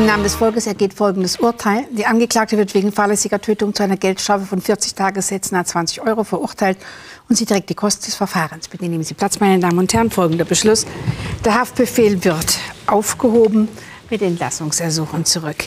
Im Namen des Volkes ergeht folgendes Urteil. Die Angeklagte wird wegen fahrlässiger Tötung zu einer Geldstrafe von 40 Tagessätzen à 20 € verurteilt und sie trägt die Kosten des Verfahrens. Bitte nehmen Sie Platz, meine Damen und Herren. Folgender Beschluss. Der Haftbefehl wird aufgehoben mit Entlassungsersuchen zurück.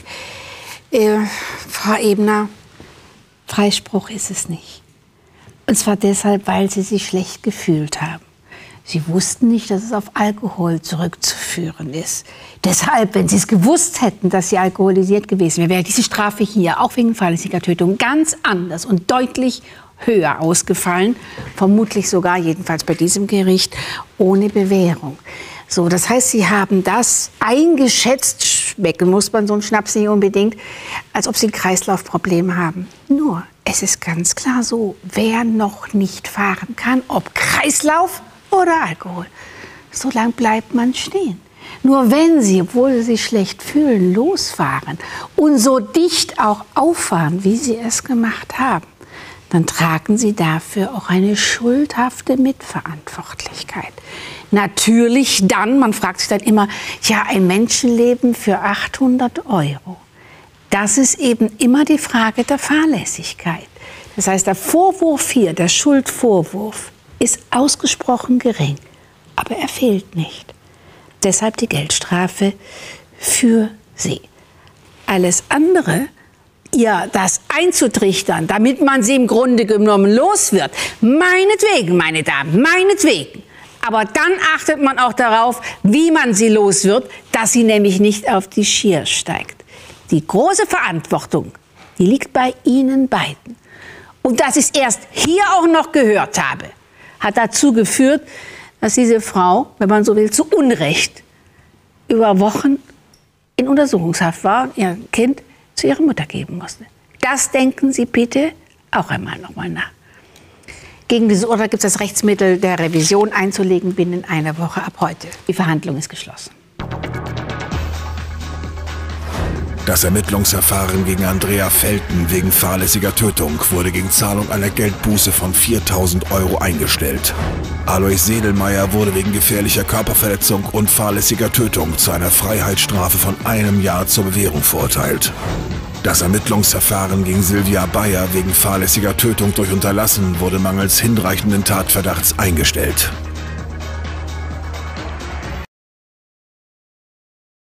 Frau Ebner, Freispruch ist es nicht. Und zwar deshalb, weil Sie sich schlecht gefühlt haben. Sie wussten nicht, dass es auf Alkohol zurückzuführen ist. Deshalb, wenn Sie es gewusst hätten, dass Sie alkoholisiert gewesen wären, wäre diese Strafe hier, auch wegen fahrlässiger Tötung, ganz anders und deutlich höher ausgefallen. Vermutlich sogar, jedenfalls bei diesem Gericht, ohne Bewährung. So, das heißt, Sie haben das eingeschätzt, schmecken muss man so einen Schnaps nicht unbedingt, als ob Sie ein Kreislaufproblem haben. Nur, es ist ganz klar so, wer noch nicht fahren kann, ob Kreislauf oder Alkohol, so lang bleibt man stehen. Nur wenn Sie, obwohl Sie sich schlecht fühlen, losfahren und so dicht auch auffahren, wie Sie es gemacht haben, dann tragen Sie dafür auch eine schuldhafte Mitverantwortlichkeit. Natürlich dann, man fragt sich dann immer, ja, ein Menschenleben für 800 €. Das ist eben immer die Frage der Fahrlässigkeit. Das heißt, der Vorwurf hier, der Schuldvorwurf, ist ausgesprochen gering, aber er fehlt nicht. Deshalb die Geldstrafe für Sie. Alles andere, ja, das einzutrichtern, damit man sie im Grunde genommen los wird, meinetwegen, meine Damen, meinetwegen. Aber dann achtet man auch darauf, wie man sie los wird, dass sie nämlich nicht auf die Schier steigt. Die große Verantwortung, die liegt bei Ihnen beiden. Und dass ich es erst hier auch noch gehört habe, hat dazu geführt, dass diese Frau, wenn man so will, zu Unrecht über Wochen in Untersuchungshaft war und ihr Kind zu ihrer Mutter geben musste. Das denken Sie bitte auch einmal noch mal nach. Gegen dieses Urteil gibt es das Rechtsmittel der Revision einzulegen binnen einer Woche ab heute. Die Verhandlung ist geschlossen. Das Ermittlungsverfahren gegen Andrea Felten wegen fahrlässiger Tötung wurde gegen Zahlung einer Geldbuße von 4.000 € eingestellt. Alois Sedelmeier wurde wegen gefährlicher Körperverletzung und fahrlässiger Tötung zu einer Freiheitsstrafe von 1 Jahr zur Bewährung verurteilt. Das Ermittlungsverfahren gegen Silvia Bayer wegen fahrlässiger Tötung durch Unterlassen wurde mangels hinreichenden Tatverdachts eingestellt.